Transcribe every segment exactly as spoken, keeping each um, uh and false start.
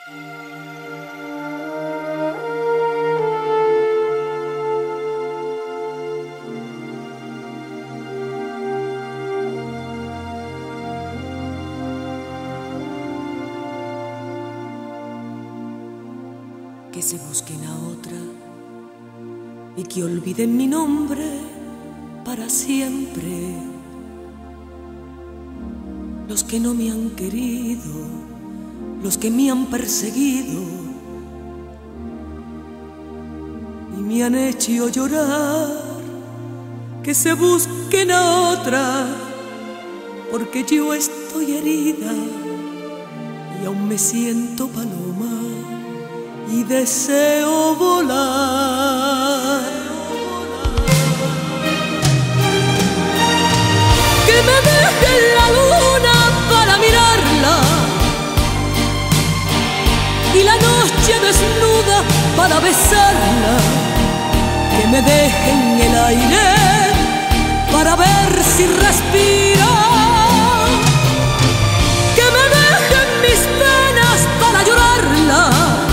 Que se busquen a otra y que olviden mi nombre para siempre. Los que no me han querido, los que me han perseguido y me han hecho llorar, que se busquen a otra, porque yo estoy herida y aún me siento paloma y deseo volar. Que me dejen la luna para mirarla y la noche desnuda para besarla. Que me dejen el aire para ver si respira. Que me dejen mis penas para llorarlas.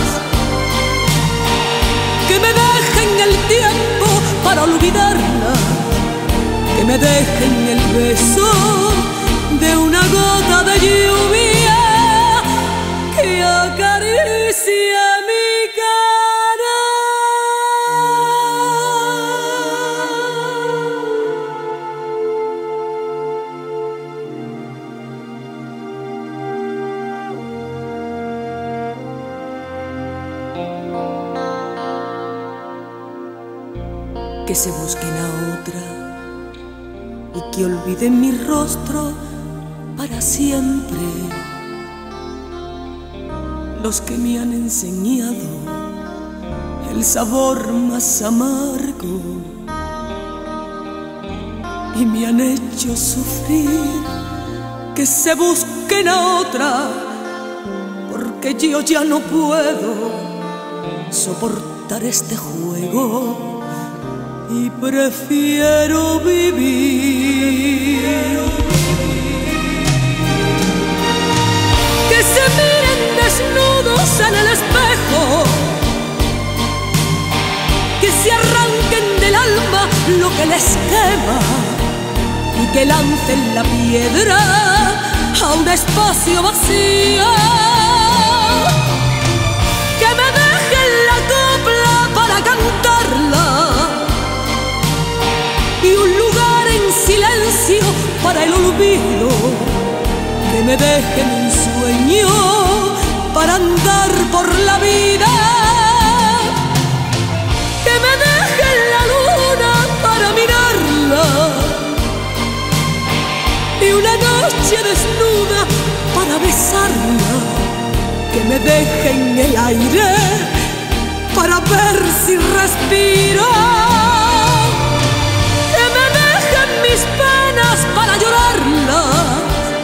Que me dejen el tiempo para olvidarla. Que me dejen el beso de una gota de lluvia que acaricia mi cara. Que se busquen a otra y que olviden mi rostro para siempre. Los que me han enseñado el sabor más amargo y me han hecho sufrir, que se busquen a otra, porque yo ya no puedo soportar este juego y prefiero vivir. Que se miren desnudos en el espejo, que se arranquen del alma lo que les quema y que lancen la piedra a un espacio vacío. Que me dejen la copla para cantarla y un lugar en silencio para el olvido. Que me dejen un sueño para andar por la vida. Que me dejen la luna para mirarla y una noche desnuda para besarla. Que me dejen el aire para ver si respiro. Mis penas para llorarlas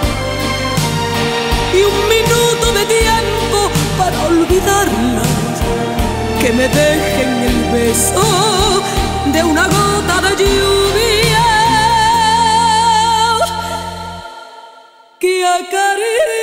y un minuto de tiempo para olvidarlas. Que me dejen el beso de una gota de lluvia que acaricia